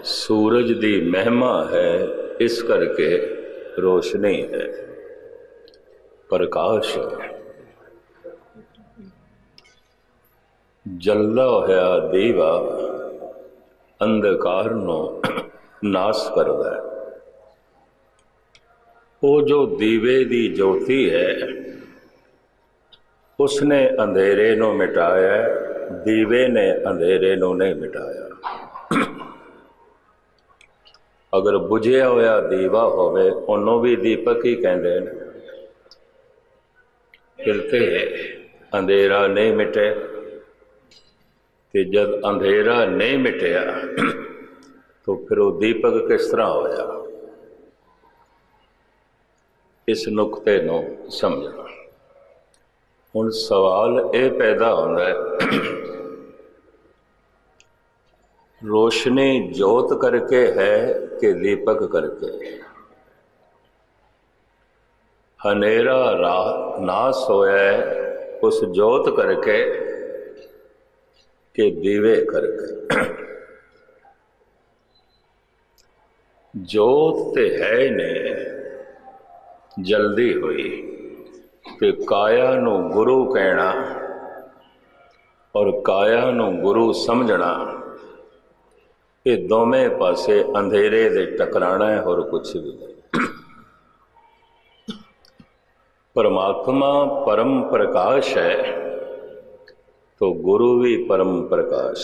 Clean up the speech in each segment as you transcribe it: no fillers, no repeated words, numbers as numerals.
सूरज दी महिमा है, इस करके रोशनी है, प्रकाश है। जलदा होया दीवा अंधकार नो नाश करदा है। वो जो दीवे दी ज्योति है उसने अंधेरे नो मिटाया, दीवे ने अंधेरे नो नहीं मिटाया। अगर बुझिया होया दीवा होवे उन्हों भी दीपक ही कहते हैं। फिर ते अंधेरा नहीं मिटे, ते जब अंधेरा नहीं मिटिया तो फिर वो दीपक किस तरह होया। इस नुकते नूं समझना। हुण सवाल ये पैदा होता है, रोशनी जोत करके है कि दीपक करके। हनेरा नाश होया है उस जोत करके कि दीवे करके। जोत ते है ने जल्दी हुई कि काया नू गुरु कहना और काया नू गुरु समझना, ये दोवें पासे अंधेरे दे टकराना है और कुछ भी नहीं। परमात्मा परम प्रकाश है तो गुरु भी परम प्रकाश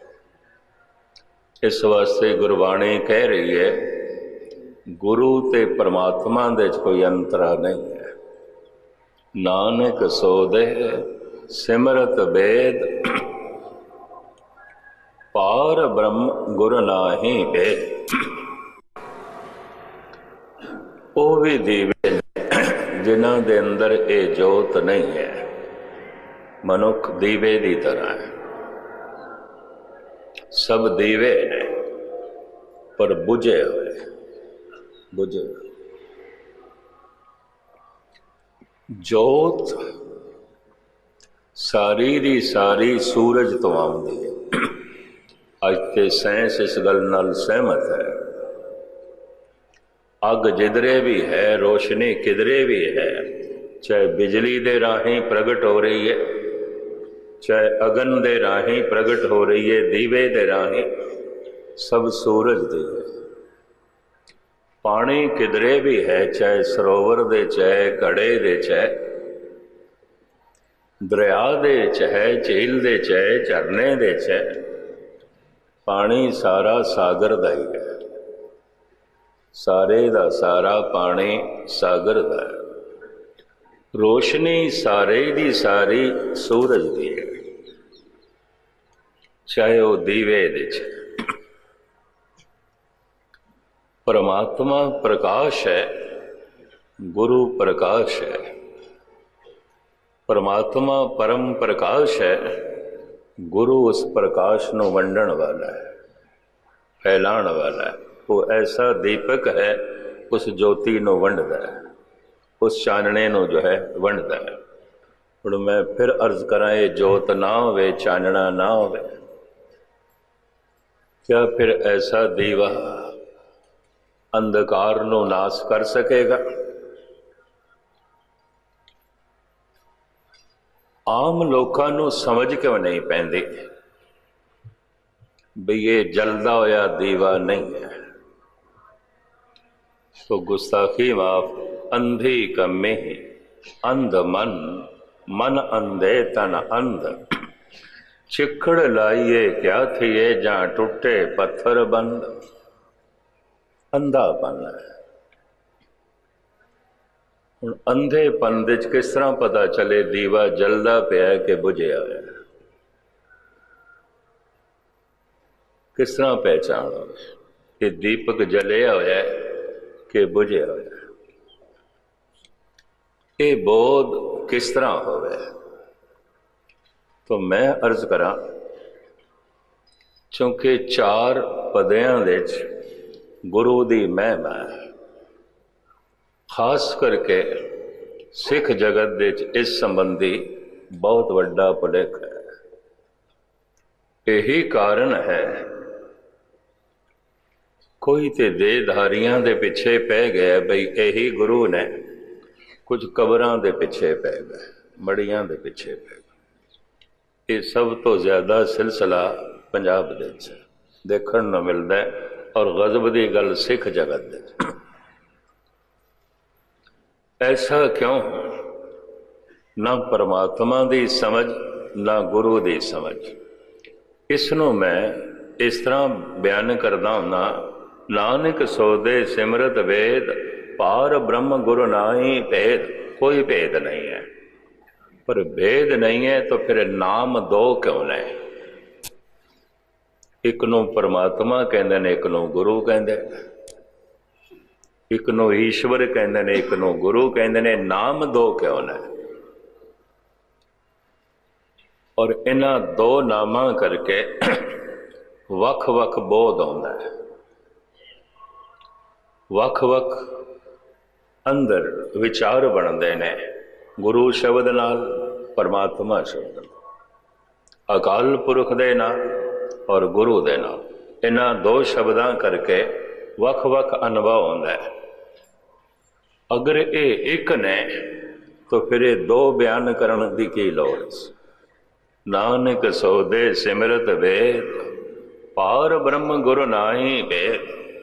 है। इस वास्ते गुरबाणी कह रही है, गुरु ते परमात्मा दे कोई अंतरा नहीं है। नानक सो दे सिमरत वेद, पार ब्रह्म गुर नाहि भेद। वो भी दीवे जिन्हां दे अंदर ये जोत नहीं है। मनुख दीवे की तरह है, सब दीवे ने पर बुझे हुए। बुझे जोत सारी दी सारी सूरज तो आउंदी है। अज ते साइंस इस गल नाल सहमत है। अग जिधरे भी है, रोशनी किधरे भी है, चाहे बिजली दे राही प्रगट हो रही है, चाहे अगन दे राही प्रगट हो रही है, दीवे दे राही, सब सूरज दी है। पानी किधरे भी है, चाहे सरोवर दे, चाहे घड़े दे, चाहे दरिया दे, चाहे झील दे, चाहे झरने दे, चाहे पानी सारा सागर दा ही है। सारे दा सारा पानी सागर दा है। रोशनी सारे दी सारी सूरज दी है, चाहे वो दीवे दे। परमात्मा प्रकाश है, गुरु प्रकाश है। परमात्मा परम प्रकाश है, गुरु उस प्रकाश को वंडन वाला है, फैलाण वाला है। वो ऐसा दीपक है, उस ज्योति को वंडदा है, उस चानने को जो है वंडदा है। और मैं फिर अर्ज करा, ये जोत ना होवे, चानना ना होवे, क्या फिर ऐसा दीवा अंधकार नो नाश कर सकेगा? आम लोगों को समझ क्यों नहीं पैंदी भी ये जलदा होया दीवा नहीं है? तो गुस्ताखी माफ। अंधी कमे अंध मन, मन अंधे तन अंध। चिखड़ लाइए क्या थिए, जहां टूटे पत्थर बंद। अंधापन है। हुण अंधेपन दे किस तरह पता चले दीवा जलदा पिया कि बुझिया है? किस तरह पहचान हो कि दीपक जलिया होया है कि बुझिया होया? ये बोध किस तरह होवे? तो मैं अर्ज करा, चूंकि चार पदियां दे गुरु दी महिमा है, खास करके सिख जगत दे इस संबंधी बहुत वड्डा भुलेखा है। यही कारण है कोई तो देधारियां दे पिछे पै गया बई यही गुरु ने, कुछ कबरां दे पिछे पै गए, मड़ियां दे पिछे पै गए। ये सब तो ज्यादा सिलसिला पंजाब दे देखण नूं मिलदा है और गजब की गल सिख जगत दे। ऐसा क्यों? ना परमात्मा की समझ ना गुरु की समझ। इसनों मैं इस तरह बयान करदा हुंदा, नानक सोदे सिमरत वेद, पार ब्रह्म गुरु नाई भेद। कोई भेद नहीं है, पर भेद नहीं है तो फिर नाम दो क्यों ने? एक नूं परमात्मा कहंदे ने, एक नूं गुरु कहंदे, एक नूं ईश्वर कहंदे ने, एक नूं गुरु कहंदे ने। नाम दो क्यों ने? और इन्हां दो नामां करके वख वख बोध आउंदा है, वख वख अंदर विचार बनते ने। गुरु शब्द नाल, परमात्मा शब्द नाल, अकाल पुरख दे नाल और गुरु दे नाल। इन्हां दो शब्दां करके वख वख अनुभव होंदा है। अगर ये एक ने तो फिर ये दो बयान करने की की लोड़? नानक सोदे सिमरत वेद, पार ब्रह्म गुरु नाई भेद।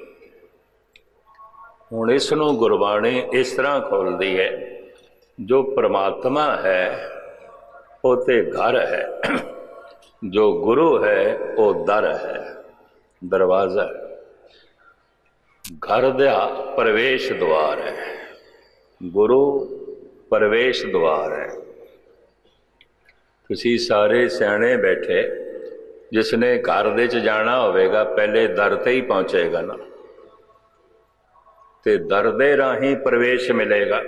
हुण इसनूं गुरबाणी इस तरह खोलती है, जो परमात्मा है वो ते घर है, जो गुरु है वो दर है, दरवाजा है। घर दा प्रवेश द्वार है, गुरु प्रवेश द्वार है। तुसी सारे सियाणे बैठे, जिसने घर दे च जाना होवेगा पहले दर ते ही पहुंचेगा ना, ते दर दे राही प्रवेश मिलेगा।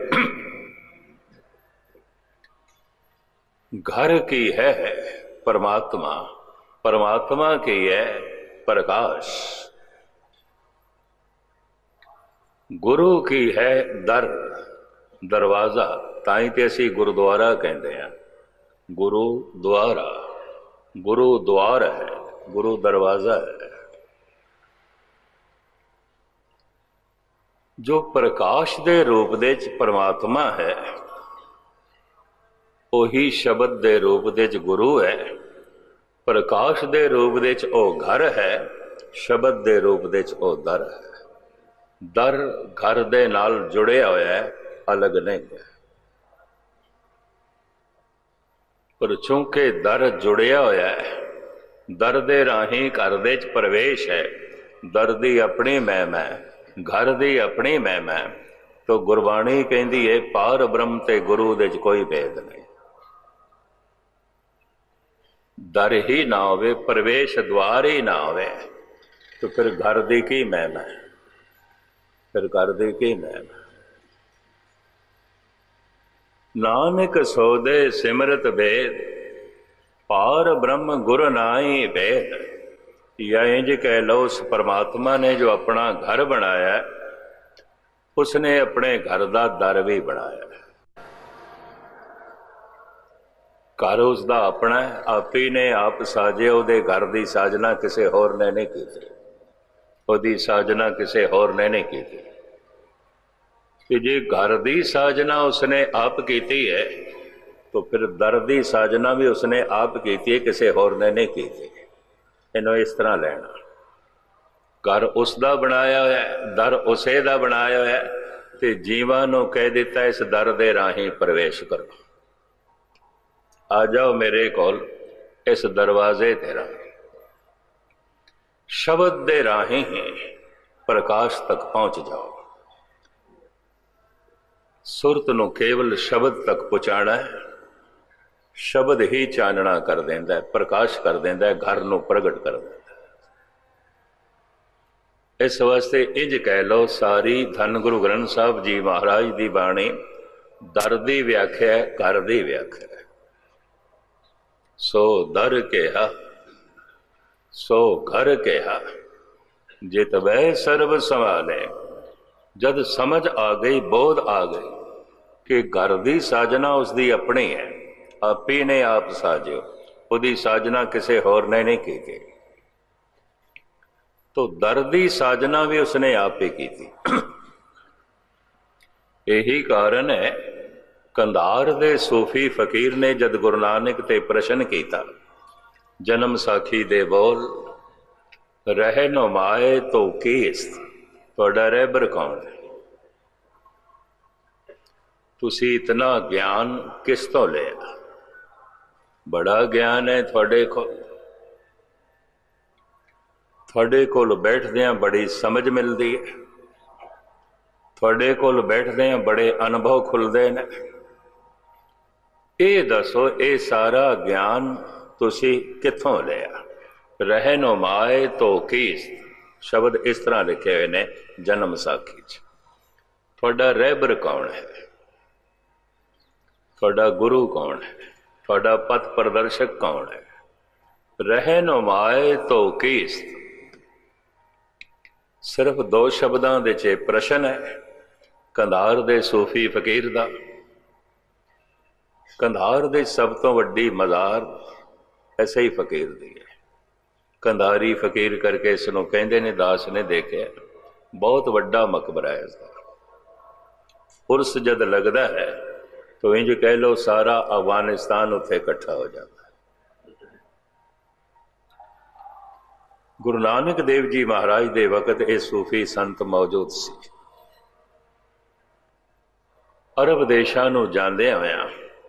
घर की है परमात्मा, परमात्मा की है प्रकाश। गुरु की है दर, दरवाजा। ताई ते असी गुरुद्वारा कहते हैं, गुरु द्वारा। गुरु द्वार है, गुरु दरवाजा है। जो प्रकाश दे रूप दे परमात्मा है, वही शब्द दे रूप दे गुरु है। प्रकाश दे रूप दे ओ घर है, शब्द दे रूप दे ओ दर है। दर घर दे नाल जुड़िया होया है, अलग नहीं है। पर चूंकि दर जुड़िया होया है, दर दे राही घर दे प्रवेश है। दर दी अपनी महिमा, घर दी अपनी महिमा। तो गुरबाणी कहती है, पार ब्रह्म ते गुरु दे कोई भेद नहीं। दर ही ना होवे, प्रवेश द्वार ही ना होवे, तो फिर घर दी की महिमा? फिर घर दी की महिमा? नानक सोदे सिमरत वेद, पार ब्रह्म गुरु नाई भेद। या इंज कह लो, उस परमात्मा ने जो अपना घर बनाया, उसने अपने घर का दर भी बनाया। घर उसका अपना है, आप ही ने आप साजे। उहदे घर की साजना किसी होर ने नहीं की, उहदी साजना किसी होर ने नहीं की। कि जे घर की साजना उसने आप की है, तो फिर दर की साजना भी उसने आप की है, किसी होर ने नहीं की। इन्हों इस तरह लेना, घर उसका बनाया है, दर उसे दा बनाया है, तो जीवां नूं कह दिता इस दर दे राही प्रवेश करो। आ जाओ मेरे कोल, इस दरवाजे तेरा। शब्द दे राही ही प्रकाश तक पहुंच जाओ। सुरत नूं केवल शब्द तक पहुंचाना है। शब्द ही चानना कर देंदा है, प्रकाश कर देंदा है, घर नूं प्रगट कर देंदा है। इस वास्ते इंज कह लो, सारी धन गुरु ग्रंथ साहब जी महाराज की बाणी दर दी व्याख्या है, घर दी व्याख्या है। सो दर केहा, सो घर केहा, जित वह सर्व संभाले। जद समझ आ गई, बोध आ गई कि घर की साजना उसकी अपनी है, आप ही ने आप साजियो, उसकी साजना किसी होर ने नहीं की। तो दर की साजना भी उसने आप ही की थी। यही कारण है कंधार दे सूफी फकीर ने जद गुरु नानक ते प्रश्न किया, जन्म साखी दे बोल रह नो माए तो केस, तुहाडा रहबर कौन है? तुसी इतना ज्ञान किस तो लिया? बड़ा ज्ञान है थोड़े को, थोड़े कोल बैठदियां बड़ी समझ मिलती है, थोड़े कोल बैठदियां बड़े अनुभव खुलते हैं। ये दसो ये सारा ज्ञान तुसी कित्थों लिया? रहनो माए तो कीस शब्द इस तरह लिखे हुए ने जन्म साखी च। थोड़ा रहबर कौन है? थोड़ा गुरु कौन है? थोड़ा पथ प्रदर्शक कौन है? रहनो माए तो कीस सिर्फ दो शब्दों दे च प्रश्न है कंधार दे सूफी फकीर दा। कंधार दे सब तो वड्डी मज़ार ऐसे ही फकीर दी है। कंधारी फकीर करके इसनों कहते ने, दास ने देखे बहुत वड्डा मकबरा है इसका। उर्स जद लगता है तो इंज कह लो सारा अफगानिस्तान उत्थे इकट्ठा हो जाता है। गुरु नानक देव जी महाराज दे वक्त ये सूफी संत मौजूद सी। अरब देशों नूं जांदे होया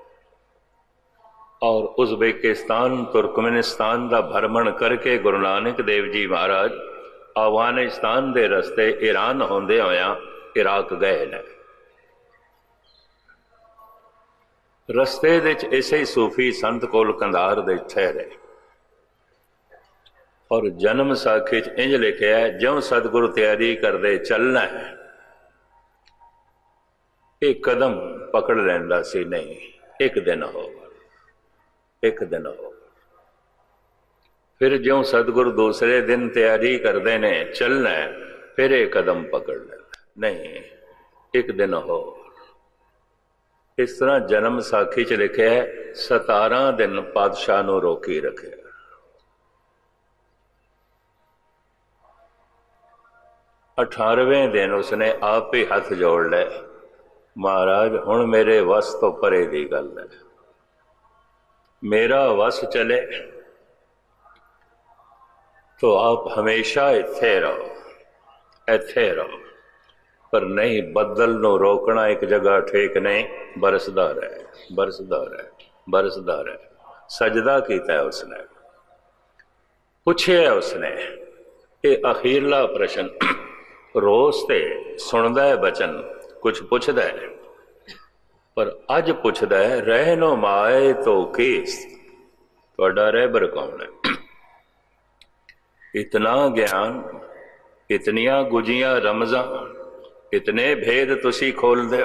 और उज़्बेकिस्तान तुर्कमेनिस्तान का भ्रमण करके गुरु नानक देव जी महाराज अफगानिस्तान के रस्ते ईरान होंदे होया इराक गए ने। रस्ते विच इसे सूफी संत कोल कंधार दे ठहरे और जन्म साखी इंज लिखा है, ज्यों सतगुरु तैयारी करते चलना है, एक कदम पकड़ लेंदा सी नहीं, एक दिन हो, एक दिन हो। फिर ज्यों सतगुरु दूसरे दिन तैयारी करते ने चलना है, फिर एक कदम पकड़ लेना नहीं, एक दिन हो। इस तरह जन्म साखी च लिखे है 17 दिन पातशाह नूं रोकी रखे। 18वें दिन उसने आप ही हाथ जोड़ ले, महाराज हुण मेरे वस तो परे दी गल है, मेरा वस चले तो आप हमेशा इत्थे रहो, इत्थे रहो, पर नहीं बदल नो रोकना एक जगह ठीक नहीं, बरसदा रहे, बरसदा रहे, बरसदा रहे। सजदा किया है उसने, पूछे उसने ये अखीरला प्रश्न, रोज ते सुनदा है बचन, कुछ पुछदा है, पर अज पुछदा है रहनो माए तो केस, तुहाडा रहबर कौन है? इतना ज्ञान, इतनियां गुजियां रमजां, इतने भेद तुसी खोल दे।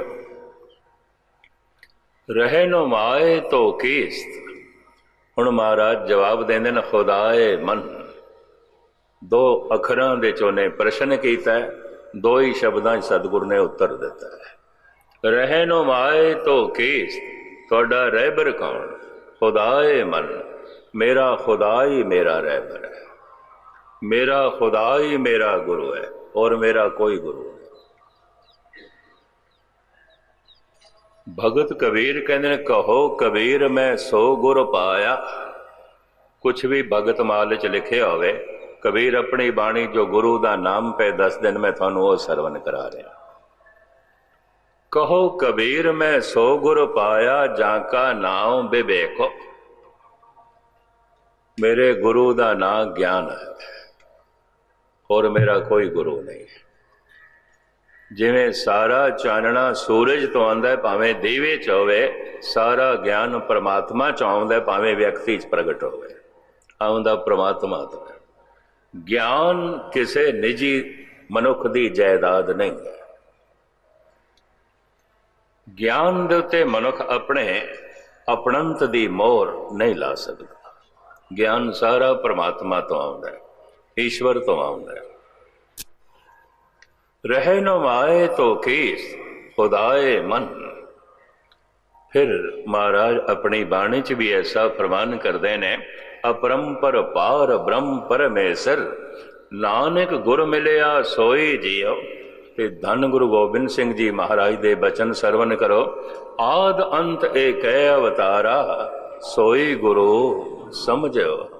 रहनो माए तो केस, हुण महाराज जवाब देंदे न खुदाए मन। दो अखरां दे चोने प्रश्न किया है, दो ही शब्दां सतगुरु ने उत्तर दिता है। रहनो माए तो केस, तुहाडा रहबर कौन? खुदाए मन, मेरा खुदा ही मेरा रहबर है, मेरा खुदा ही मेरा गुरु है और मेरा कोई गुरु नहीं। भगत कबीर कहते कहो कबीर मैं सो गुर पाया। कुछ भी भगत माल च लिखे होवे, कबीर अपनी बाणी जो गुरु का नाम पे 10 दिन में थानू वो सरवण करा रहा। कहो कबीर मैं सो गुर पाया, जाका नाम विवेको, मेरे गुरु का नाम ज्ञान है और मेरा कोई गुरु नहीं है। जिवें सारा चानना सूरज तो आंदा है, भावें दीवे च होवे, सारा ज्ञान परमात्मा च आउंदा है, भावें व्यक्ति च प्रगट होवे, आउंदा परमात्मा तो है। ज्ञान किसी निजी मनुख की जायदाद नहीं है। ज्ञान दे उत्ते मनुख अपने अपनंत की मोहर नहीं ला सकता। ज्ञान सारा परमात्मा तो आउंदा है, ईश्वर तो आउंदा है। रहे न माए तो कीस, खुदाए मन। फिर महाराज अपनी बाणी च भी ऐसा फरमान करते हैं, अपरंपर पार ब्रह्म परमेश्वर, ਨਾਨਕ ਗੁਰ ਮਿਲਿਆ ਸੋਈ ਜੀਓ। ਤੇ ਧੰਨ ਗੁਰੂ ਗੋਬਿੰਦ ਸਿੰਘ ਜੀ ਮਹਾਰਾਜ ਦੇ ਬਚਨ ਸਰਵਨ ਕਰੋ। ਆਦ ਅੰਤ ਏਕੈ ਅਵਤਾਰਾ, ਸੋਈ ਗੁਰੂ ਸਮਝਿਓ।